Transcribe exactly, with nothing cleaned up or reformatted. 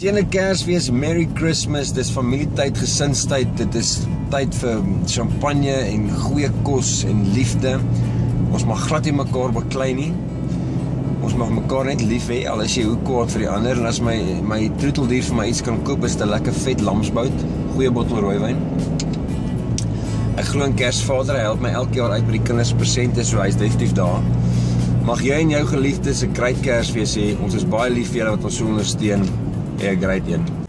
Teene Kersfees, Merry Christmas, dis familietyd, gesinstyd, dit is tyd vir champagne en goeie kos en liefde. Ons mag glad nie mekaar beklei nie. Ons mag mekaar net lief hê, al is jy hoe kwaad vir die ander. En as my, my troeteldier vir my iets kan koop, is dit 'n lekker vet lamsbout, goeie bottel rooiwyn. Ek glo in Kersvader, hy help my elke jaar uit by die kinders persente, so hy is definitief daar. Mag jy en jou geliefdes 'n great Kersfees hê. Ons is baie lief vir julle wat ons so ondersteun. Hê 'n great een.